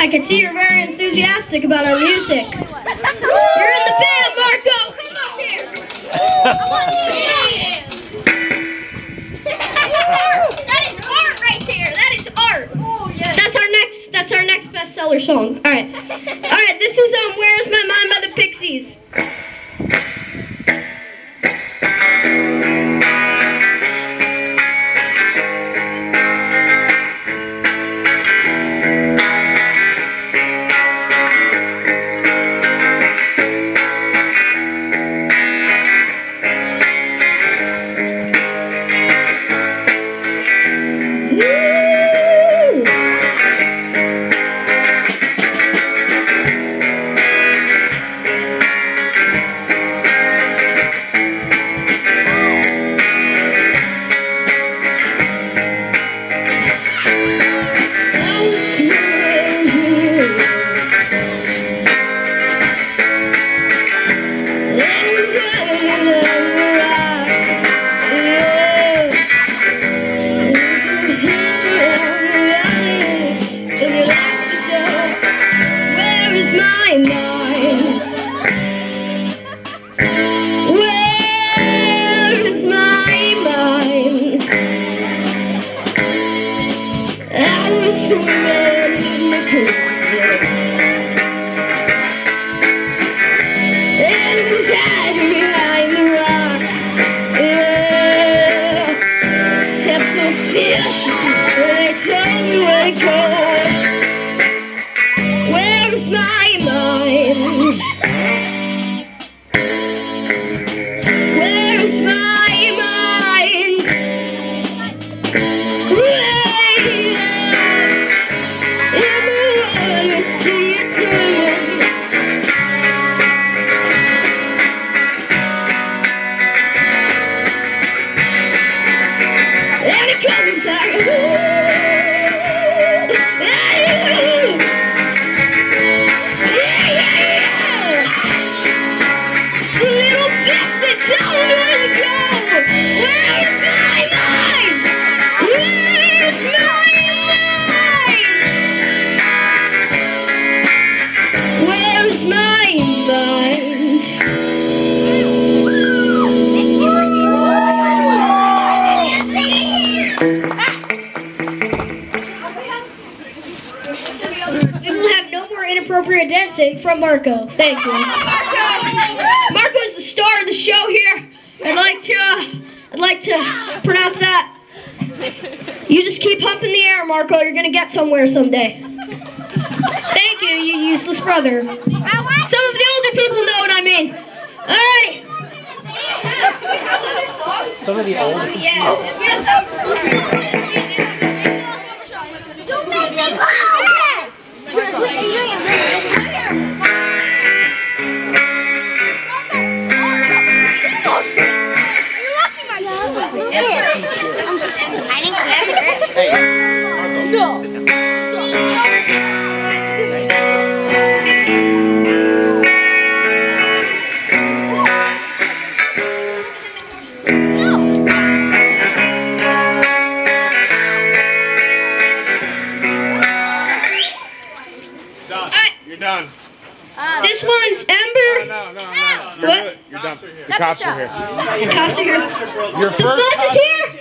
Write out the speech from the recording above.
I can see you're very enthusiastic about our music. You're in the band, Marco! Come up here! I want to see you! That is art right there! That is art! Oh, yes. That's our next bestseller song. Alright. Alright, this is Where Is My Mind by the Pixies. Inappropriate dancing from Marco. Thank you. Marco is the star of the show here. I'd like to pronounce that. You just keep humping the air, Marco. You're gonna get somewhere someday. Thank you, you useless brother. Some of the older people know what I mean. Alrighty. Some of the older people. Yeah. I'm just hiding here. No. You're done. This one's Ember. No. What? You're done. The cops are here. The cops are here. Your The first bus is here.